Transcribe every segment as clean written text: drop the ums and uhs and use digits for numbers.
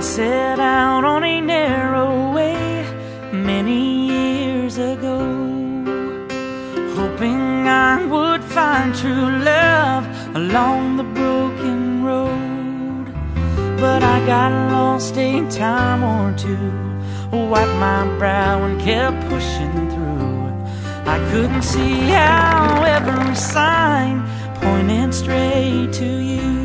set out on a narrow way many years ago, hoping I would find true love along the broken road. But I got lost a time or two, wiped my brow and kept pushing through. I couldn't see how every sign pointed straight to you,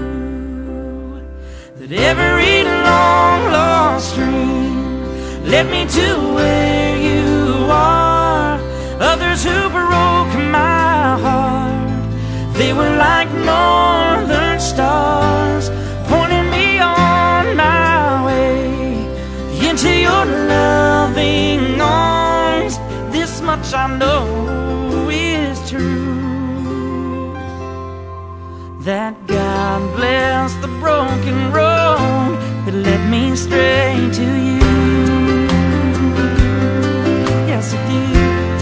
that every long lost dream led me to where you are. Others who broke my heart, they were like northern stars, pointing me on my way into your loving arms. This much I know is true, that God bless the broken road that led me straight to you. Yes, it did.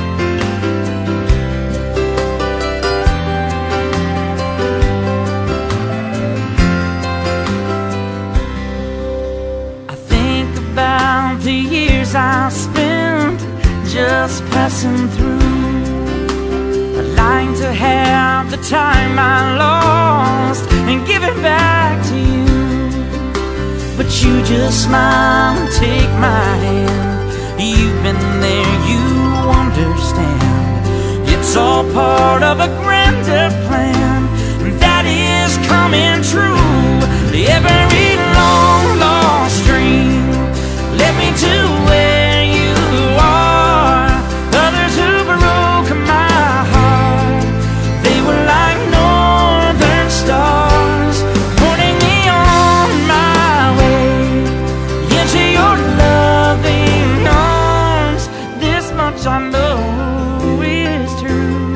I think about the years I spent just passing through. I'd like to have the time I lost and give it back to you, but you just smile and take my hand. You've been there, you understand. It's all part of a grander plan that is coming true. Every long lost dream led me to where you are. Others who broke my heart, they were like northern stars, pointing me on my way into your loving arms. This much I know is true,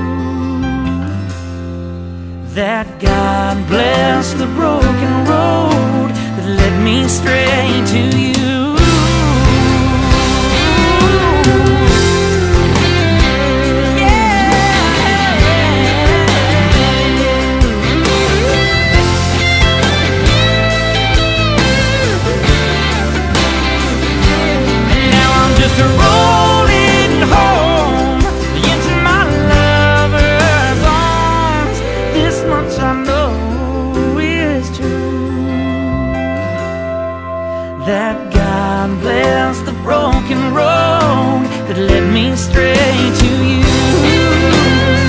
that God bless the broken road that led me straight to you. Rolling home into my lover's arms. This much I know is true, that God bless the broken road that led me straight to you.